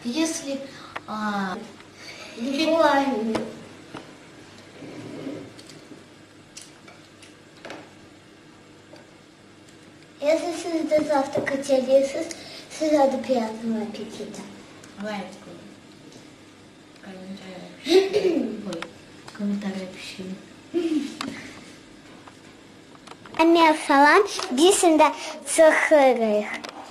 Если siz de завтрак хотели, size de приятного аппетита. Комментарий пишите. Anne salam, birisində çıxırıq.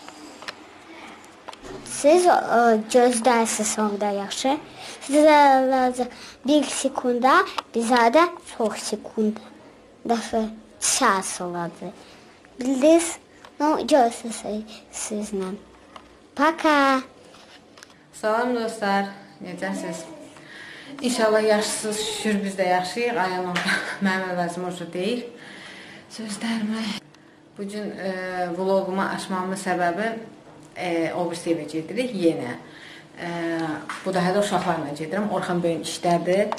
Siz gözlərsiniz onda yaxşı. Sizə lazım 1 sekunda, bizə də çox sekund. Dəfə ças olacaq. Bildiniz? Görürsünüz sizlə. Paka. Salam dostlar, necəsiniz? İnşallah yaxşısınız, şükür biz də yaxşıyıq. Ayağım orada, mənim əvəzim orada deyil. Sözlərimi. Bugün vlogumu açmamın səbəbi o bir evə gedirik yenə. Bu da hələ uşaqlarla gedirəm. Orxan böyün işlədir.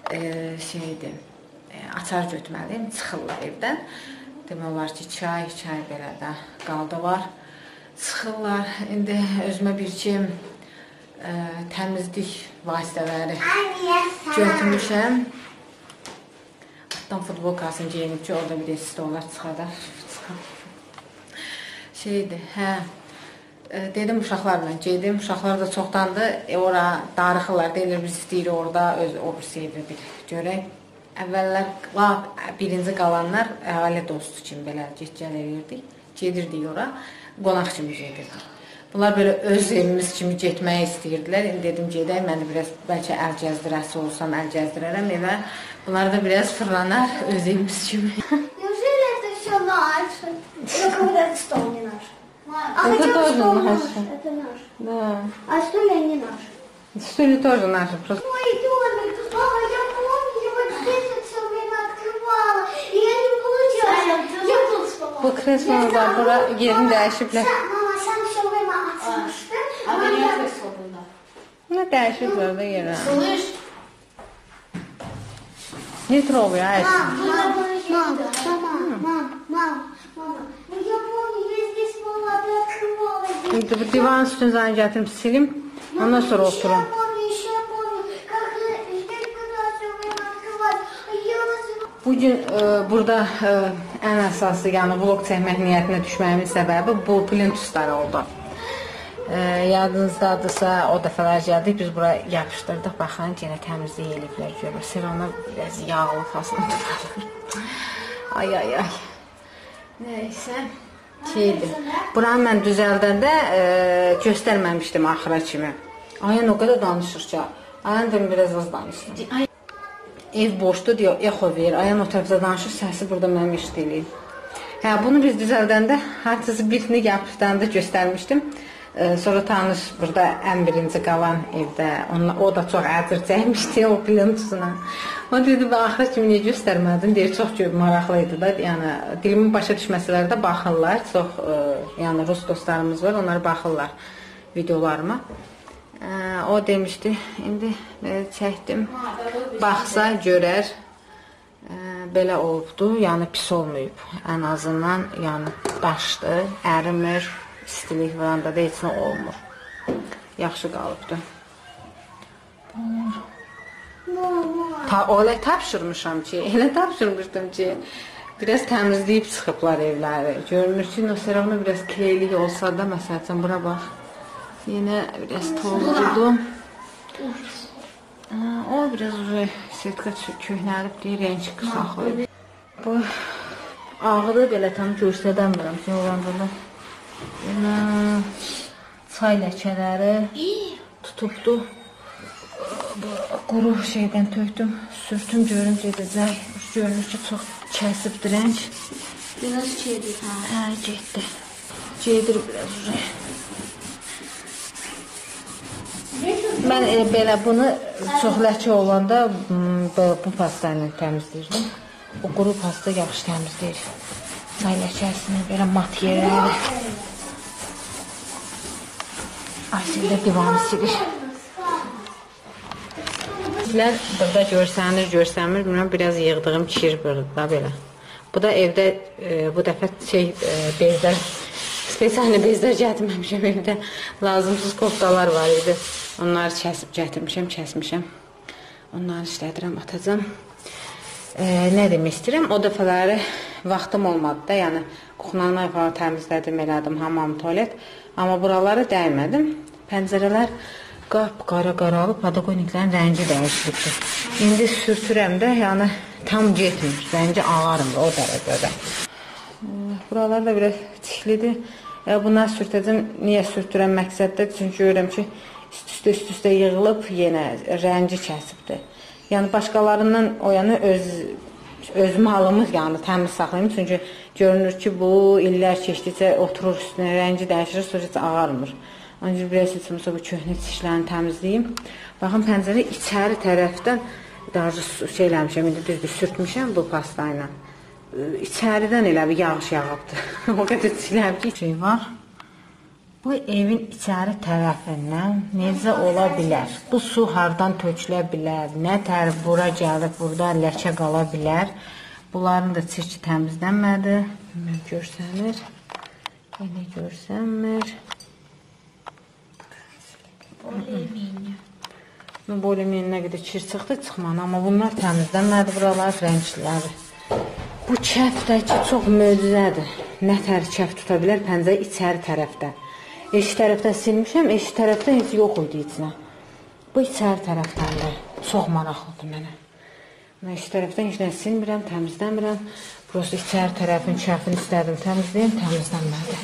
Açar götürməliyim, çıxırlar evdən. Demək olar ki, çay belə də qaldılar. Çıxırlar. İndi özümə bir-iki təmizlik vasitələri götürmüşəm. Altdan futbolkasını geyinib ki, orada bir də stollar çıxadar. Dedim uşaqlarla gedim. Uşaqlar da çoxdandır. Ora darıxırlar, deyilir biz istəyirik orada o bir sevri bir görək. Əvvəllər birinci qalanlar ailə dostu kimi belə get-gəl edirdik. Gedirdik ora, qonaq kimi gedirdik. Bunlar belə öz evimiz kimi getməyi istəyirdilər. Dedim gedək, mən də biraz bəlkə əl gəzdirəsi olsam, əl gəzdirərəm evə. Bunlar da biraz fırlanar öz evimiz kimi. Неужели это все наше? Или когда-то стол не наш? Это тоже наш. Это наш. Да. А стулья не наши. Стулья тоже наши. Мой домик, мама, я помню, я вот здесь вот все время открывала, и я не получилось. Я тут спала. Bu kreslolar bura yerini dəyişiblər. Mama, sen все время açmıştın. А вы не кресло было? Ne dəyişiblər də yerə. Слышь? Nitrovya, ayırsın. Мама, ну я помню, я здесь была, ты открывала. İndi bu divan üstünü zəni gətirib silim. Ondan sonra oturum. Я помню, как здесь когда все время открывать. Я называю... Bugün burada ən əsası, yəni vlog çəkmək niyyətinə düşməyimin səbəbi bu plintuslar oldu. Yadınızdadırsa, o dəfələr gəldik, biz bura yapışdırdıq, baxın, yenə təmizlik eliblər, görür. Sirona biraz yağlı fasını tutalım. Ay. Neysə, buranı mən düzəldəndə göstərməmişdim axıra kimi. Ayən o qədər danışır ki, Ayən dedim, biraz az danışsın. Ev boşdur, diyor, exo verir. Ayən o tərəfdə danışır, səsi burada mənim işləyir. Bunu biz düzəldəndə, hansısı birini yapışdanda göstərmişdim. Sonra tanış burada ən birinci qalan evdə, o da çox əcr çəkmişdi o plintusuna. O dedi, axıra kimi niyə göstərmədim, deyir, çox maraqlıydı da, yəni dilimin başa düşməsələr də baxırlar, çox yəni rus dostlarımız var, onlar baxırlar videolarıma. O demişdi, indi çəkdim, baxsa görər, belə olubdu, yəni pis olmayıb, ən azından, yəni daşdı, ərimir, istilik varanda da heç nə olmur, yaxşı qalıbdı. Öyle tapşırmışam ki, biraz təmizləyib çıxıblar evləri. Görünür ki, Nusrəvna biraz kileylik olsa da, məsələn, bura bax, yenə biraz tozludur. O biraz setka köhnəlib deyir, renk saxlayıb. Bu ağrı belə tam göstərəmirəm ki, olanda da. Çay ləkələri tutubdu. Quru şeydən tökdüm, sürtüm, görüm gedəcək. Görünür ki, çox kəsibdir rəng. Biraz çedir. Getdi. Gedir biraz uzaq. Mən belə bunu çox ləkə olanda bu pasta ilə təmizləyirdim. O quru pasta yaxşı təmizləyir. Çay ləkəsini, belə mat yerləri. Aslında divanı silir. Burada görsənmir, bilməm, biraz yığdığım kir burada belə. Bu da evdə bu dəfə bezlər Spesialni bezlər gətirməmişəm evdə. Lazımsız koftalar var idi. Onları kəsib gətirmişəm, kəsmişəm. Onları işlədirəm, atacam. Nə demək istəyirəm? O dəfələri vaxtım olmadı da, yəni kuxnanı falan təmizlədim, elədim, hamam, tualet. Amma buraları dəymədim. Pəncərələr qara qaralıb, padagoniklərin rəngi dəyişibdir. İndi sürtürəm də, yəni tam getmir. Rəngi ağarmır o dərəcədə. Buralar da biraz tiklidir. Bunları sürtəcəm. Niyə sürtürəm məqsəddə? Çünki görürəm ki, üst-üstə yığılıb yenə rəngi kəsibdir. Yəni başqalarından o yana öz malımı yəni təmiz saxlayım. Çünki görünür ki, bu illər keçdikcə oturur üstünə, rəngi dəyişir, sonra ağarmır. Ancaq biraz içimsə bu köhnə dişlərini təmizləyim. Baxın, pəncərə içəri tərəfdən daha şey eləmişəm, indi düzdür, sürtmüşəm bu pasta ilə. İçəridən elə bir yağış yağıbdır. O qədər çiləm ki, şey var. Bu evin içəri tərəfindən necə ola bilər? Bu su hardan tökülə bilər? Nə tər bura gəlib, burada ləkə qala bilər? Bunların da çirki təmizlənmədi. Görsənir. Elə görsənmir. Bolemin nə qədər kir çıxdı, çıxmadı. Amma bunlar təmizlənmədi, buralar rəngləri. Bu kəfdəki çox möcüzədir. Nə tər kəf tuta bilər pəncərə içəri tərəfdə. Eşik tərəfdən silmişəm, eşik tərəfdən heç yox idi içinə. Bu içəri tərəfdən də çox maraqlıdır mənə. Mən eşik tərəfdən heç nə silmirəm, təmizləmirəm. Prosta içəri tərəfin kəfini istədim təmizləyim, təmizlənmədi.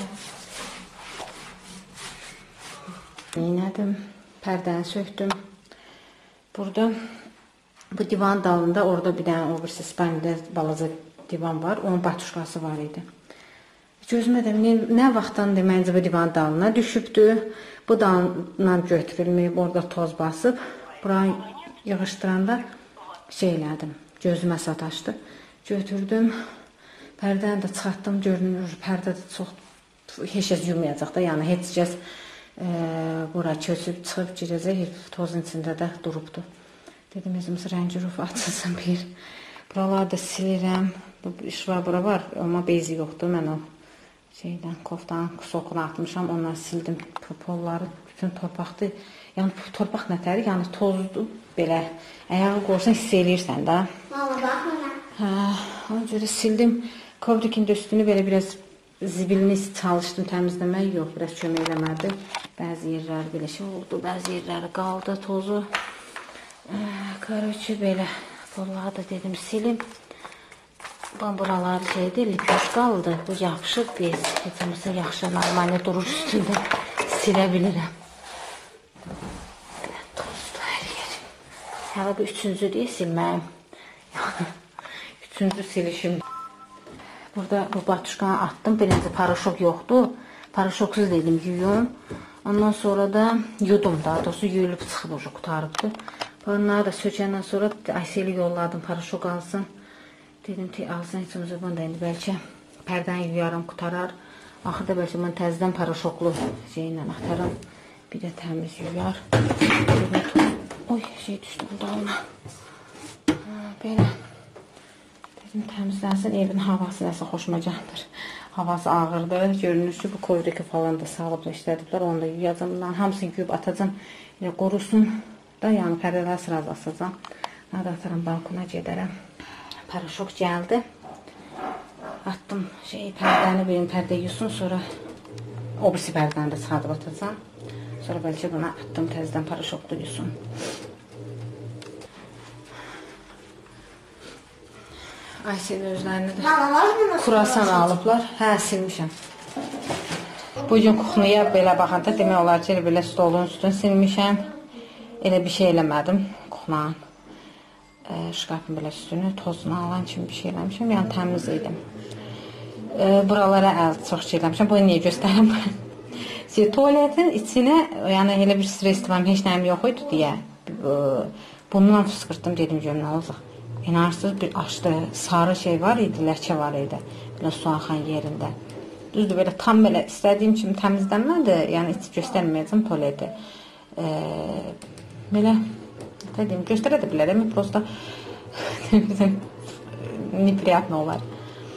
İynədim, pərdəni söktüm. Burada bu divanın dalında orada bir dənə o birisi İspaniyada balaca divan var, onun batuşkası var idi. Gözümə də nə vaxtdan deməncə bu divanın dalına düşübdür. Bu dalından götürülməyib, orada toz basıb. Buranı yığışdıranda şey elədim, gözümə sataşdı. Götürdüm, pərdəni də çıxartdım, görünür, pərdə də çox, heç kəs yumayacaq da, yəni heç kəs bura köçüb, çıxıb girəcək, tozun içində də durubdur. Dedim, özümüzü rəngi rufu açılsın bir. Buraları da silirəm. İş var, bura var, amma bezi yoxdur. Mən o şeydən, koftanın soxunu atmışam, ondan sildim polları, bütün torpaqdır. Yəni, torpaq nətəri, yəni tozdur, belə. Ayağı qorsan, hiss eləyirsən də. Mama, baxmına. Hə, ona görə sildim. Kovrikin də üstünü belə biraz zibilini çalışdım təmizləmək, yox, biraz kömək eləmədi. Bəzi yerləri belə şey oldu, bəzi yerləri qaldı, tozu. Qarıcı belə polları da dedim silim. Buraları şeydir, lipyoşkalıdır. Bu yapışıb biz. Hecəməsə yaxşı, normalde durur üstündə silə bilirəm. Tozlu hər yerim. Hələ bu üçüncü deyə silməyim. Üçüncü silişim. Burada bu batuşkanı attım. Birinci paraşok yoxdur. Paraşoksuz dedim yuyum. Ondan sonra da yudum. Daha doğrusu yuyulub çıxıb ucu qutarıbdır. Bunları da sökəndən sonra Ayseli yolladım, paraşok alsın. Dedim ki, alsın içimizə bunu da indi bəlkə pərdəni yuyaram, qutarar. Axırda bəlkə mən təzədən paraşoklu şeylə ataram. Bir də təmiz yuyar. Oy, şey düşdüm dalına. Belə. Dedim, təmizlənsin, evin havası nəsə xoşuma gəldir. Havası ağırdır. Görünür ki, bu kovriki falan da sağlıqla işlədiblər. Onu da yuyacam. Bunların hamısını yuyub atacam. Qorusun da, yəni pərdələr sırası asacam. Nədə atarım, balkona gedərəm. Paraşok gəldi. Attım pərdəni, birini pərdə yusun, sonra o birisi pərdəni də çıxardıb atacam. Sonra bəlkə buna attım, təzədən paraşoklu yusun. Aysel özlərini də kurasan alıblar. Hə, silmişəm. Bugün kuxnuya belə baxanda demək olar ki, belə stolun üstünü silmişəm. Elə bir şey eləmədim kuxnanın. Şkafın belə üstünü tozunu alan kimi bir şey eləmişəm. Yəni təmiz idim. Buralara əl çox şey eləmişəm. Bunu niyə göstərim? Tualetin içinə, yəni elə bir stres var, heç nəyim yox idi deyə. Bundan fıskırtdım, dedim görüm nə olacaq. İnarsız bir açdı, sarı şey var idi, ləkə var idi. Belə su axan yerində. Düzdür, belə tam belə istədiyim kimi təmizlənmədi. Yəni heç göstərməyəcəm tualeti. Belə, dedim, göstərə də bilərəm. Prosta неприятно olar.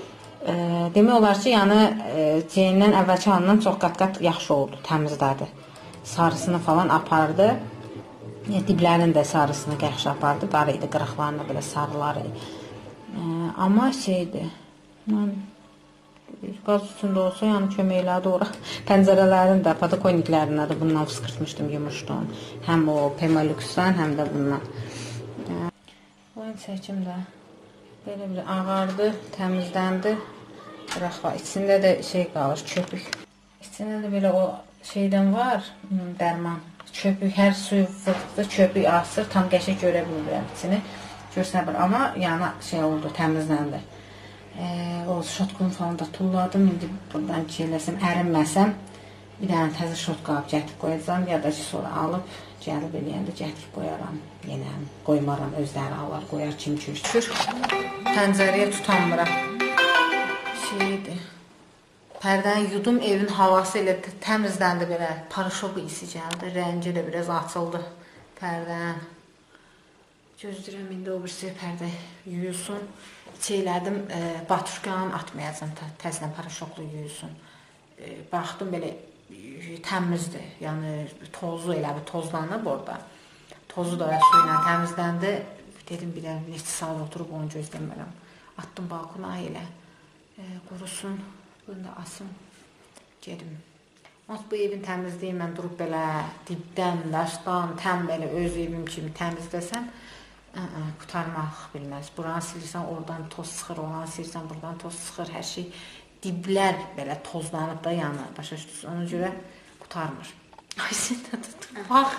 Demək olar ki, yəni ceyindən əvvəlki halından çox qat-qat yaxşı oldu, təmizlədi. Sarısını falan apardı. Diblərinin də sarısını yaxşı apardı. Var idi, qırıqlarına belə sarılar idi. Amma şeydir, mən qaz üstündə olsa, yəni kömək elədi ora. Pəncərələrin də, podokonyiklərinə də bundan fıskırtmışdım, yumuşdum. Həm o Pemolux-dan, həm də bundan. Oyun çəkim də belə bir ağardı, təmizləndi. Bırax var. İçində də şey qalır, köpük. İçində də belə o şeydən var, dərman. Köpük, hər suyu vurdu, köpük asır. Tam qəşəng görə bilmirəm içini. Görsənə bir, amma yəni şey oldu, təmizləndi. O şotqunu falan da tulladım. İndi buradan şeyləsəm, ərinməsəm, bir dənə təzə şot qalıb gətirib qoyacağım. Ya da ki, sonra alıb, gəlib eləyəndə gətirib qoyaram. Yenə qoymaram, özləri alar, qoyar, kim kürkür. Pəncərəyə tutanmıram. Şeydir. Pərdəni yudum, evin havası elə təmizləndi belə. Paraşok isi gəldi, rəngi də biraz açıldı pərdənin. Gözləyirəm, indi o birisi pərdə yuyulsun. Şeylədim, batuşkanı atmayacam, təzdən paraşoklu yuyulsun. Baxdım, belə təmizdir, yəni tozu elə bir tozlanıb orada. Tozu da su ilə təmizləndi. Dedim, bir dənə neçə saat oturub onu gözləmərəm. Atdım balkona elə, qurusun, bunu da asım, gedim. Bu evin təmizliyi mən durub belə dibdən, daşdan, təm belə öz evim kimi təmizləsəm, qutarmaq bilməz. Buranı silirsən, oradan toz sıxır, olanı silirsən, buradan toz sıxır, hər şey diblər belə tozlanıb da yanı, başa düşdünüz. Ona görə qutarmır. Ay, sən də tutub, bax.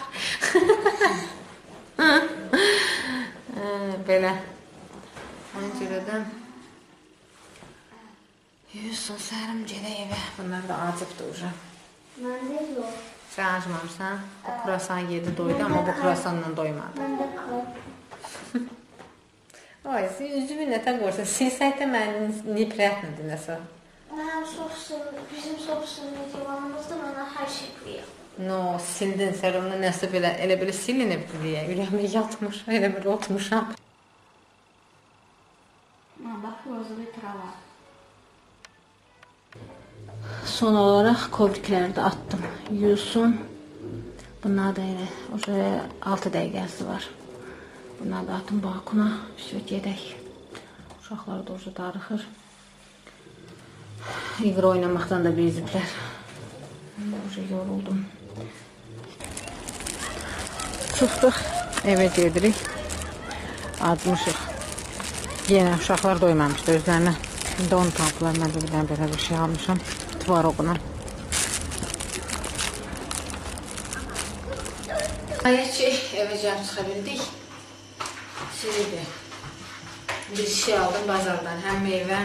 Belə. Ona görə də yuyusun, sərim, gələ evə. Bunlar da acıbdır uca. Mən də yox. Sən acımamsan, bu kurasan yedi doydu, amma bu kurasanla doymadı. Mən də qal. Ay, üzümü nətən qorsan? Silsəkdə mənim nifrətlidir nəsə. Mənim bizim soğusunun divanımızda mənə hər şey qoyuyor. No, sildin, sən onu nəsə belə, elə belə silinib deyə, ürəyimə yatmış, elə belə otmuşam. Bax, rozulu trava. Son olaraq kovdikləri də attım, yuyulsun. Bunlar da elə, o 6 dəqiqəsi var. Bunlar da atım balkona, gedək. Uşaqlar da orada darıxır. İqra oynamaqdan da beziblər. Orada yoruldum. Çıxdıq, evə gedirik. Acmışıq. Yenə uşaqlar doymamışdı özlərinə. Şimdi onu tapılar, mən də bir belə bir şey almışam. Tvaroquna. Ayəçi evə gəlib çıxa bildik. Şeydir. Bir şey aldım bazardan, həm meyvə.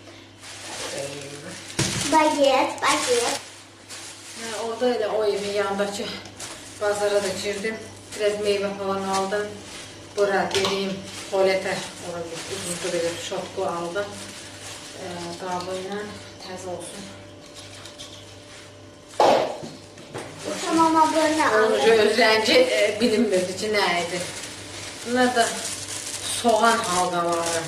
Baget. Orada elə o evin yanındakı bazara da girdim. Biraz meyvə falan aldım. Bura dediyim tualetə uzundu belə şotku aldım. Qabı ilə təzə olsun. Tamam, abone aldım. Öz rəngi bilinmirdi ki, nə idi. Bunlar da soğan halqaları.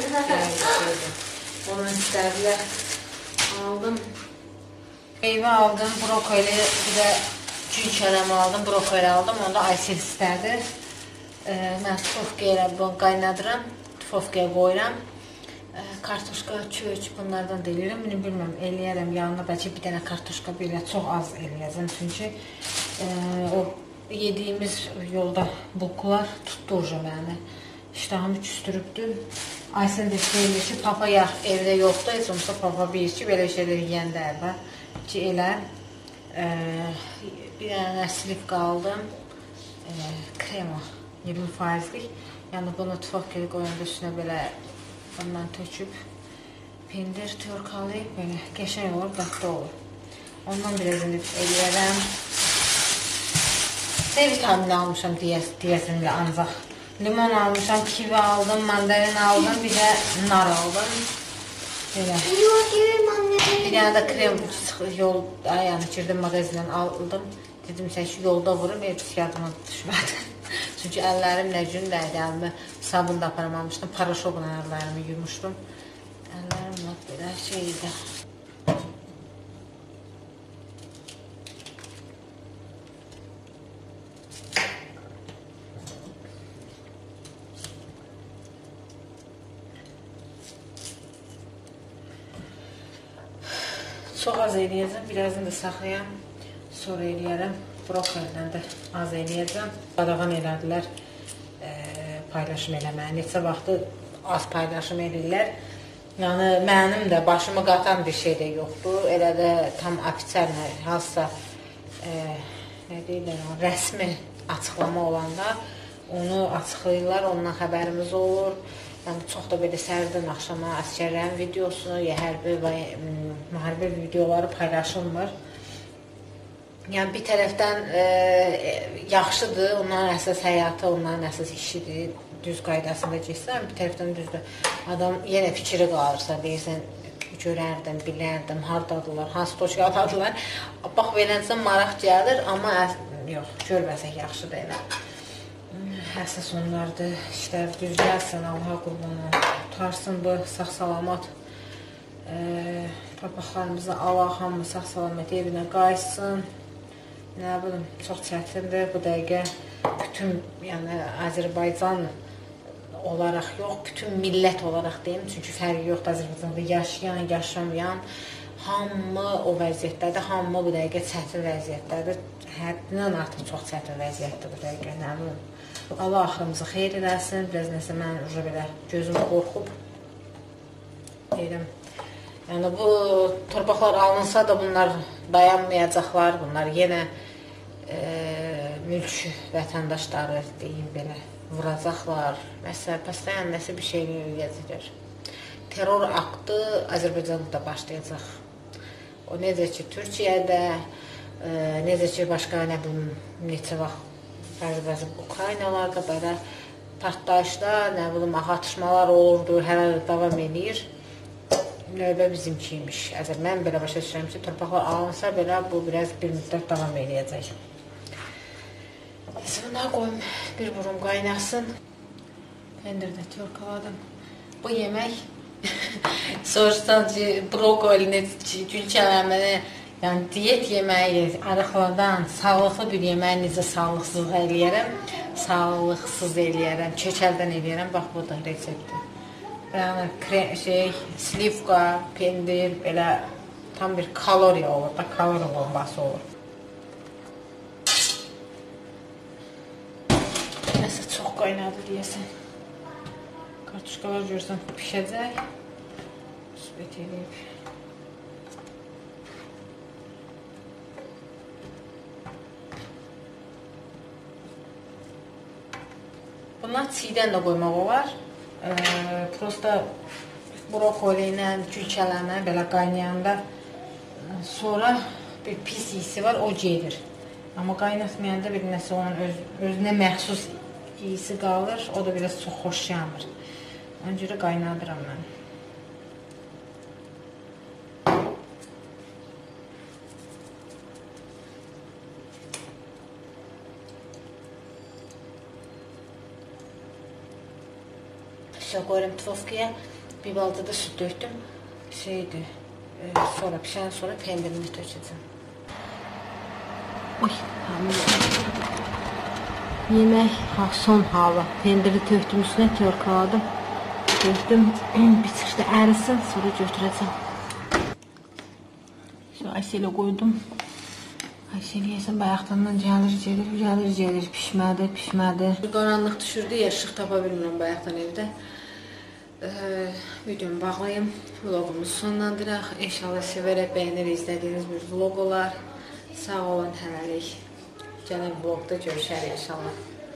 Onu istədilər. Aldım. Meyvə aldım, brokoli, bir də gül kərəmi aldım, brokoli aldım. Onda Aysel istədi. Mən tufovkaya bunu qaynadıram, tufovkaya qoyuram. Kartuşka, çöç bunlardan da eləyirəm. Bilməm, eləyərəm yanına, bəlkə bir dənə kartuşka belə çox az eləyəcəm. Çünki o yediyimiz yolda bulkular tutdu uca məni. İştahımı küstürübdü. Aysel də deyir ki, papa evdə yoxdur. Heç olmasa papa bilir ki, belə şeylər yiyəndə əvvəl ki, elə bir dənə slivka aldım. Krema 20%'lik. Yəni bunu tufafkeli qoyanda üstünə belə bundan töküb pendir törkalayıb belə qəşəng olur, dadlı olur. Ondan biraz eləyərəm. D vitamini almışam deyəsən elə ancaq. Limon almışam, kivi aldım, mandalin aldım, bir də nar aldım. Belə. Bir dənə də krem yolda, yəni girdim mağazindən aldım. Dedim sən ki, yolda vurum, heç yadıma düşmədi. Çünki əllərim nə gündəydi, əlimi sabun da aparamamışdım, paraşokla əllərimi yumuşdum. Əllərim lap belə şeydə. Çox az eləyəcəm, birazını da saxlayam, sonra eləyərəm. Brokolidən də az eləyəcəm. Qadağan elədilər paylaşım eləməyə. Neçə vaxtı az paylaşım eləyirlər. Yəni, mənim də başımı qatan bir şey də yoxdur. Elə də tam ofitsiallə, hansısa nə deyirlər, rəsmi açıqlama olanda onu açıqlayırlar, ondan xəbərimiz olur. Yəni, çox da belə səhərdən axşama əsgərlərin videosu, ya hərbi və müharibə videoları paylaşılmır. Yəni, bir tərəfdən yaxşıdır, onların əsas həyatı, onların əsas işidir, düz qaydasında geçsən, bir tərəfdən düzdür. Adam yenə fikri qalırsa, deyirsən, görərdim, bilərdim, hardadılar, hansı toçka atadılar. Bax, beləncə maraq gəlir, amma yox, görməsək yaxşıdır elə. Əsas onlardır, işlər düz gəlsin, Allaha qurbanı, tutarsın bu sağ-salamat. Torpaqlarımızı Allah hamı sağ-salamat evinə qaysın. Nə bilim, çox çətindir bu dəqiqə. Bütün, yəni Azərbaycan olaraq yox, bütün millət olaraq deyim. Çünki fərqi yoxdur Azərbaycanda yaşayan, yaşamayan. Hamı o vəziyyətdədir, hamı bu dəqiqə çətin vəziyyətdədir. Həddindən artıq çox çətin vəziyyətdir bu dəqiqə, nə bilim. Allah axırımızı xeyir eləsin. Biraz nəsə mən belə gözüm qorxub deyirəm. Yəni bu torpaqlar alınsa da bunlar dayanmayacaqlar. Bunlar yenə mülk vətəndaşları deyim belə vuracaqlar. Məsələn, nəsə bir şeylə eləyəcəklər. Terror aktı Azərbaycanda da başlayacaq. O necə ki Türkiyədə, necə ki başqa nə bilim neçə vaxt bəzi Ukraynalarda belə partlayışlar, nə bilim, atışmalar olurdu, hələ də davam edir. Növbə bizimkiymiş. Mən belə başa düşürəm ki, torpaqlar alınsa belə bu biraz bir müddət davam edəcək. Buna qoyum, bir burum qaynasın. Pendirdə törkaladım. Bu yemək, soruşsan ki, brokolini, gülçələməni, yəni diyet yeməyi, arıqladan, sağlıqlı bir yeməyi necə sağlıqsız eləyərəm, sağlıqsız eləyərəm, kökəldən eləyərəm. Bax, bu da resepti. Yəni, slivka, pendir, belə tam bir kaloriya olur da, kaloriya bombası olur. Nəsə çox qaynadı deyəsən. Kartuşkalar görürsən pişəcək. Sübət eləyib. Bunlar çiğdən də qoymaq olar. Prosta brokoli ilə, gülçələnə belə qaynayanda sonra bir pis iyisi var, o gedir. Amma qaynatmayanda bir nəsə onun özünə məxsus iyisi qalır, o da biraz çox xoş yanır. Ona görə qaynadıram mən. Qoyuram tufovkaya, bir balda da süt döktüm. Sonra pişən sonra pendirini tökəcəm. Yemək son halı. Pendiri töktüm üstünə, törkaladım. Töktüm, bir çıxdı ərisin, sonra götürəcəm. Ayşələ qoydum. Ayşələ yəsən bayaqdandan gəlir, pişmədir. Qaranlıq düşürdü, yaşıq tapa bilmirəm bayaqdan evdə. Videomu bağlayım, vlogumuzu sonlandıraq. İnşallah sevərək, bəyənərək izlədiyiniz bir vlog olar. Sağ olun, hələlik. Gələn vlogda görüşərik inşallah.